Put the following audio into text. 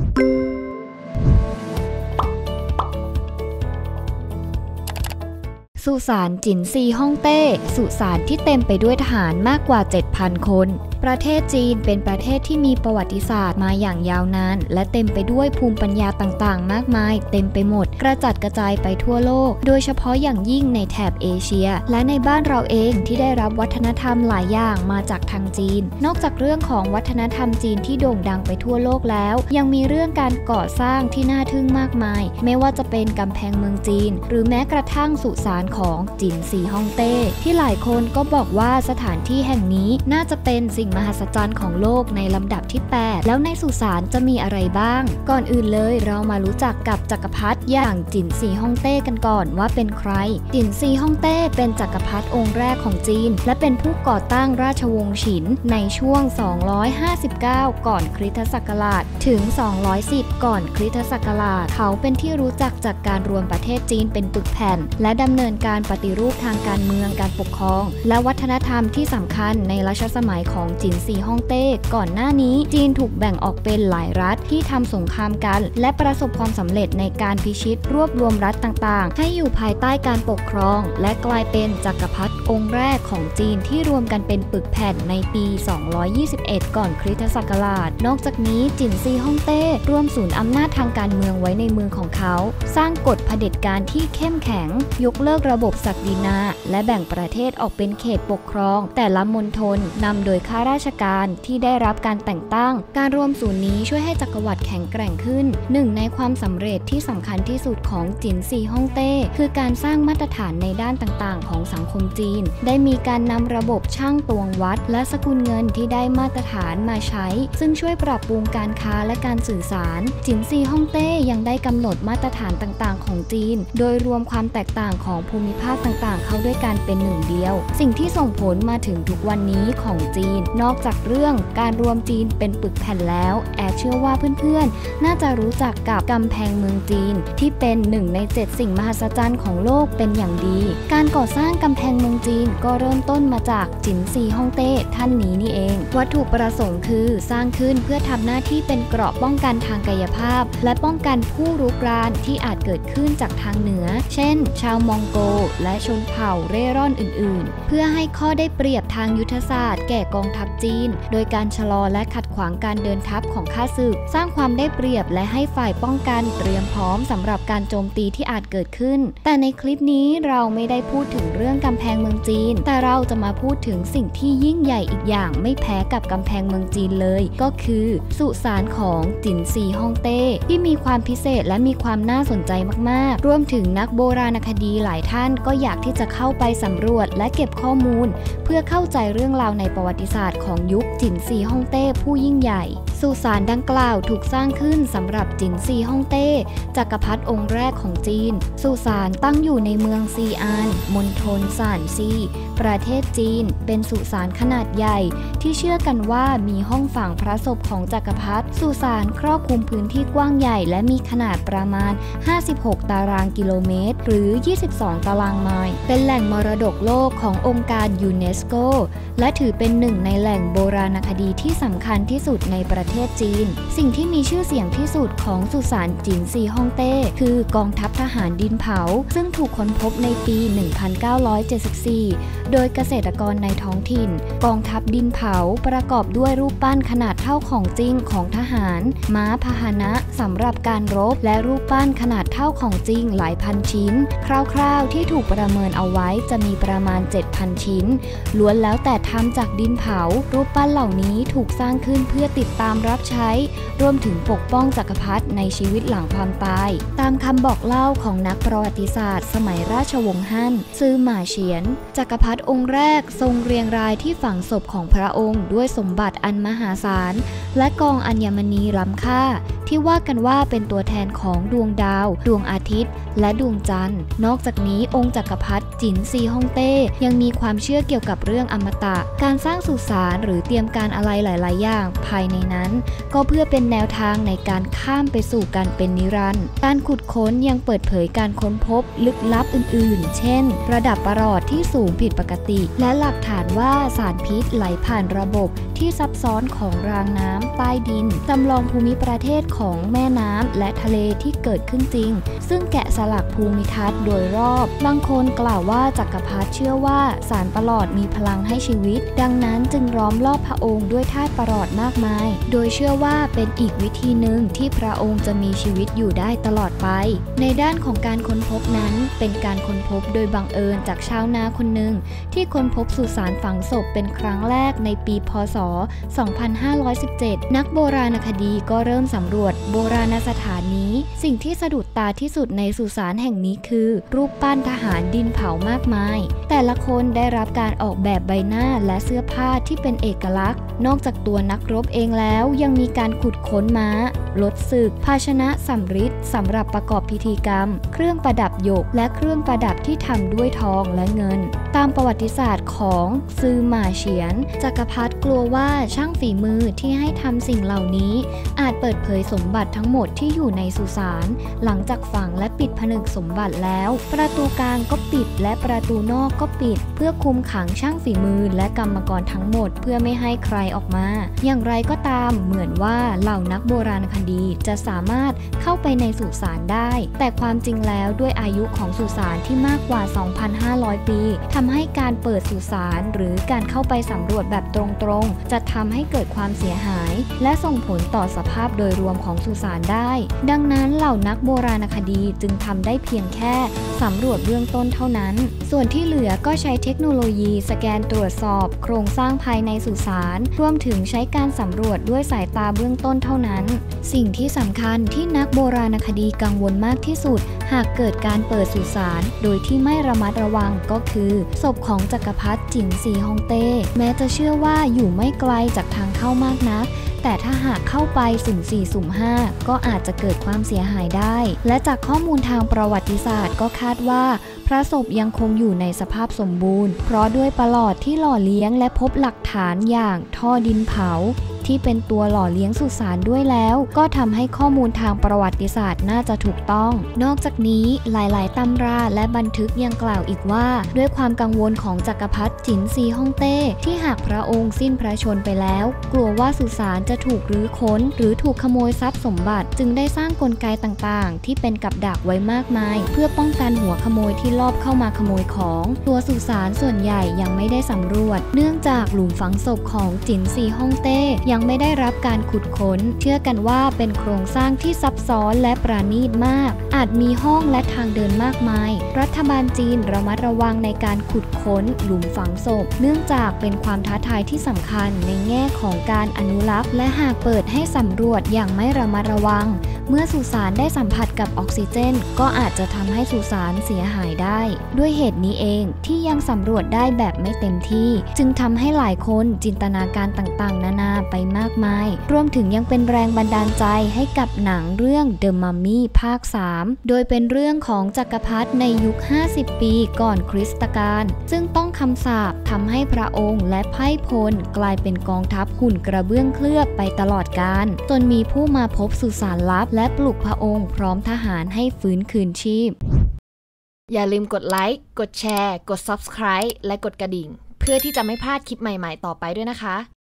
สุสานจินซีฮ่องเต้สุสานที่เต็มไปด้วยทหารมากกว่า 7,000 คนประเทศจีนเป็นประเทศที่มีประวัติศาสตร์มาอย่างยาวนานและเต็มไปด้วยภูมิปัญญาต่างๆมากมายเต็มไปหมดกระจัดกระจายไปทั่วโลกโดยเฉพาะอย่างยิ่งในแถบเอเชียและในบ้านเราเองที่ได้รับวัฒนธรรมหลายอย่างมาจากทางจีนนอกจากเรื่องของวัฒนธรรมจีนที่โด่งดังไปทั่วโลกแล้วยังมีเรื่องการก่อสร้างที่น่าทึ่งมากมายไม่ว่าจะเป็นกำแพงเมืองจีนหรือแม้กระทั่งสุสานของจินซีฮ่องเต้ที่หลายคนก็บอกว่าสถานที่แห่งนี้น่าจะเป็นสิ่งมหัศจรรย์ของโลกในลำดับที่ 8แล้วในสุสานจะมีอะไรบ้างก่อนอื่นเลยเรามารู้จักกับจักรพรรดิอย่างจินซีฮ่องเต้กันก่อนว่าเป็นใครจินซีฮ่องเต้เป็นจักรพรรดิองค์แรกของจีนและเป็นผู้ก่อตั้งราชวงศ์ฉินในช่วง259ก่อนคริสตศักราชถึง210ก่อนคริสตศักราชเขาเป็นที่รู้จักจากการรวมประเทศจีนเป็นปึกแผ่นและดำเนินการปฏิรูปทางการเมืองการปกครองและวัฒนธรรมที่สำคัญในรัชสมัยของจินซีฮ่องเต้ก่อนหน้านี้จีนถูกแบ่งออกเป็นหลายรัฐที่ทำสงครามกันและประสบความสำเร็จในการพิชิตรวบรวมรัฐต่างๆให้อยู่ภายใต้การปกครองและกลายเป็นจักรพรรดิองค์แรกของจีนที่รวมกันเป็นปึกแผ่นในปี221ก่อนคริสตศักราชนอกจากนี้จินซีฮ่องเต้รวมศูนย์อำนาจทางการเมืองไว้ในมือของเขาสร้างกฎเผด็จการที่เข้มแข็งยกเลิกระบบศักดินาและแบ่งประเทศออกเป็นเขตปกครองแต่ละมณฑลนำโดยข้าราชการที่ได้รับการแต่งตั้งการรวมศูนย์นี้ช่วยให้จักรวรรดิแข็งแกร่งขึ้นหนึ่งในความสำเร็จที่สำคัญที่สุดของจินซีฮ่องเต้คือการสร้างมาตรฐานในด้านต่างๆของสังคมจีนได้มีการนำระบบช่างตวงวัดและสกุลเงินที่ได้มาตรฐานมาใช้ซึ่งช่วยปรับปรุงการค้าและการสื่อสารจินซีฮ่องเต้ยังได้กำหนดมาตรฐานต่างๆของจีนโดยรวมความแตกต่างของภูมิภาคต่างๆเข้าด้วยกันเป็นหนึ่งเดียวสิ่งที่ส่งผลมาถึงทุกวันนี้ของจีนนอกจากเรื่องการรวมจีนเป็นปึกแผ่นแล้วแอร์เชื่อว่าเพื่อนๆน่าจะรู้จักกับกำแพงเมืองจีนที่เป็น1 ใน 7สิ่งมหัศจรรย์ของโลกเป็นอย่างดีการก่อสร้างกำแพงเมืองจีนก็เริ่มต้นมาจากจินซีฮ่องเต้ท่านนี้นี่เองวัตถุประสงค์คือสร้างขึ้นเพื่อทำหน้าที่เป็นเกราะป้องกันทางกายภาพและป้องกันผู้รุกรานที่อาจเกิดขึ้นจากทางเหนือเช่นชาวมองโกและชนเผ่าเร่ร่อนอื่นๆเพื่อให้ข้อได้เปรียบทางยุทธศาสตร์แก่กองทัพจีนโดยการชะลอและขัดขวางการเดินทัพของข้าศึกสร้างความได้เปรียบและให้ฝ่ายป้องกันเตรียมพร้อมสำหรับการโจมตีที่อาจเกิดขึ้นแต่ในคลิปนี้เราไม่ได้พูดถึงเรื่องกำแพงเมืองจีนแต่เราจะมาพูดถึงสิ่งที่ยิ่งใหญ่อีกอย่างไม่แพ้กับกำแพงเมืองจีนเลยก็คือสุสานของจินซีฮ่องเต้ที่มีความพิเศษและมีความน่าสนใจมากๆรวมถึงนักโบราณคดีหลายท่านก็อยากที่จะเข้าไปสำรวจและเก็บข้อมูลเพื่อเข้าใจเรื่องราวในประวัติศาสตร์ของยุคจินซีฮ่องเต้ผู้ยิ่งใหญ่สุสานดังกล่าวถูกสร้างขึ้นสำหรับจินซีฮ่องเต้จักรพรรดิองค์แรกของจีนสุสานตั้งอยู่ในเมืองซีอานมณฑลซานซีประเทศจีนเป็นสุสานขนาดใหญ่ที่เชื่อกันว่ามีห้องฝังพระศพของจักรพรรดิสุสานครอบคลุมพื้นที่กว้างใหญ่และมีขนาดประมาณ56ตารางกิโลเมตรหรือ22ตารางไมล์เป็นแหล่งมรดกโลกขององค์การยูเนสโกและถือเป็นหนึ่งในแหล่งโบราณคดีที่สำคัญที่สุดในประเทศจีนสิ่งที่มีชื่อเสียงที่สุดของสุสานจินซีฮ่องเต้คือกองทัพทหารดินเผาซึ่งถูกค้นพบในปี1974โดยเกษตรกรในท้องถิ่นกองทัพดินเผาประกอบด้วยรูปปั้นขนาดเท่าของจริงของทหารม้าพาหนะสำหรับการรบและรูปปั้นขนาดเท่าของจริงหลายพันชิ้นคร่าวๆที่ถูกประเมินเอาไว้จะมีประมาณ 7,000 ชิ้นล้วนแล้วแต่ทำจากดินเผารูปปั้นเหล่านี้ถูกสร้างขึ้นเพื่อติดตามรับใช้รวมถึงปกป้องจักรพรรดิในชีวิตหลังความตายตามคำบอกเล่าของนักประวัติศาสตร์สมัยราชวงศ์ฮั่นซื่อหม่าเฉียนจักรพรรดิองค์แรกทรงเรียงรายที่ฝังศพของพระองค์ด้วยสมบัติอันมหาศาลและกองอัญมณีล้ำค่าที่ว่ากันว่าเป็นตัวแทนของดวงดาวดวงอาทิตย์และดวงจันทร์นอกจากนี้องค์จักรพรรดิจินซีฮ่องเต้ยังมีความเชื่อเกี่ยวกับเรื่องอมตะการสร้างสุสานหรือเตรียมการอะไรหลายๆอย่างภายในนั้นก็เพื่อเป็นแนวทางในการข้ามไปสู่การเป็นนิรันดร์การขุดค้นยังเปิดเผยการค้นพบลึกลับอื่นๆเช่นประดับประหลอดที่ที่สูงผิดปกติและหลักฐานว่าสารพิษไหลผ่านระบบที่ซับซ้อนของรางน้ำใต้ดินจำลองภูมิประเทศของแม่น้ำและทะเลที่เกิดขึ้นจริงซึ่งแกะสลักภูมิทัศน์โดยรอบบางคนกล่าวว่าจักรพรรดิเชื่อว่าสารประหลอดมีพลังให้ชีวิตดังนั้นจึงล้อมรอบพระองค์ด้วยธาตุประหลอดมากมายโดยเชื่อว่าเป็นอีกวิธีหนึ่งที่พระองค์จะมีชีวิตอยู่ได้ตลอดไปในด้านของการค้นพบนั้นเป็นการค้นพบโดยบังเอิญจากชาวนาคนหนึ่งที่ค้นพบสุสานฝังศพเป็นครั้งแรกในปีพ.ศ. 2517 นักโบราณคดีก็เริ่มสำรวจโบราณสถานนี้สิ่งที่สะดุดตาที่สุดในสุสานแห่งนี้คือรูปปั้นทหารดินเผามากมายแต่ละคนได้รับการออกแบบใบหน้าและเสื้อผ้าที่เป็นเอกลักษณ์นอกจากตัวนักรบเองแล้วยังมีการขุดค้นม้ารถศึกภาชนะสำริดสำหรับประกอบพิธีกรรมเครื่องประดับหยกและเครื่องประดับที่ทำด้วยทองและเงินตามประวัติศาสตร์ของซือหม่าเฉียนจักรพรรดิกลัวว่าช่างฝีมือที่ให้ทำสิ่งเหล่านี้อาจเปิดเผยสมบัติทั้งหมดที่อยู่ในสุสานหลังจากฝังและปิดผนึกสมบัติแล้วประตูกลางก็ปิดและประตูนอกก็ปิดเพื่อคุมขังช่างฝีมือและกรรมกรทั้งหมดเพื่อไม่ให้ใครออกมาอย่างไรก็ตามเหมือนว่าเหล่านักโบราณคดีจะสามารถเข้าไปในสุสานได้แต่ความจริงแล้วด้วยอายุของสุสานที่มากกว่า 2,500 ปีทำให้การเปิดสุสานหรือการเข้าไปสำรวจแบบตรงๆจะทำให้เกิดความเสียหายและส่งผลต่อสภาพโดยรวมของสุสานได้ดังนั้นเหล่านักโบราณคดีจึงทำได้เพียงแค่สำรวจเบื้องต้นเท่านั้นส่วนที่เหลือก็ใช้เทคโนโลยีสแกนตรวจสอบโครงสร้างภายในสุสานรวมถึงใช้การสำรวจด้วยสายตาเบื้องต้นเท่านั้นสิ่งที่สำคัญที่นักโบราณคดีกังวลมากที่สุดหากเกิดการเปิดสุสานโดยที่ไม่ระมัดระวังก็คือศพของจักรพรรดิจินซีฮ่องเต้แม้จะเชื่อว่าอยู่ไม่ไกลจากทางเข้ามากนักแต่ถ้าหากเข้าไปสุ่ม4สุ่ม5ก็อาจจะเกิดความเสียหายได้และจากข้อมูลทางประวัติศาสตร์ก็คาดว่าพระศพยังคงอยู่ในสภาพสมบูรณ์เพราะด้วยประหลอดที่หล่อเลี้ยงและพบหลักฐานอย่างท่อดินเผาที่เป็นตัวหล่อเลี้ยงสุสานด้วยแล้วก็ทำให้ข้อมูลทางประวัติศาสตร์น่าจะถูกต้องนอกจากนี้หลายๆตำราและบันทึกยังกล่าวอีกว่าด้วยความกังวลของจักรพรรดิจินซีฮ่องเต้ที่หากพระองค์สิ้นพระชนม์ไปแล้วกลัวว่าสุสานจะถูกรื้อค้นหรือถูกขโมยทรัพย์สมบัติจึงได้สร้างกลไกต่างๆที่เป็นกับดักไว้มากมายเพื่อป้องกันหัวขโมยที่ลอบเข้ามาขโมยของตัวสุสานส่วนใหญ่ยังไม่ได้สำรวจเนื่องจากหลุมฝังศพของจินซีฮ่องเต้ยังไม่ได้รับการขุดค้นเชื่อกันว่าเป็นโครงสร้างที่ซับซ้อนและประณีตมากอาจมีห้องและทางเดินมากมายรัฐบาลจีนระมัดระวังในการขุดค้นหลุมฝังศพเนื่องจากเป็นความท้าทายที่สำคัญในแง่ของการอนุรักษ์และหากเปิดให้สำรวจอย่างไม่ระมัดระวังเมื่อสุสานได้สัมผัสกับออกซิเจนก็อาจจะทำให้สุสานเสียหายได้ด้วยเหตุนี้เองที่ยังสำรวจได้แบบไม่เต็มที่จึงทำให้หลายคนจินตนาการต่างๆนานาไปมากมายรวมถึงยังเป็นแรงบันดาลใจให้กับหนังเรื่อง The Mummy ภาค 3 โดยเป็นเรื่องของจักรพรรดิในยุค 50 ปีก่อนคริสตกาลซึ่งต้องคำสาปทำให้พระองค์และไพร่พลกลายเป็นกองทัพหุ่นกระเบื้องเคลือบไปตลอดกาลจนมีผู้มาพบสุสานลับและปลุกพระองค์พร้อมทหารให้ฟื้นคืนชีพอย่าลืมกดไลค์กดแชร์กด Subscribe และกดกระดิ่งเพื่อที่จะไม่พลาดคลิปใหม่ๆต่อไปด้วยนะคะ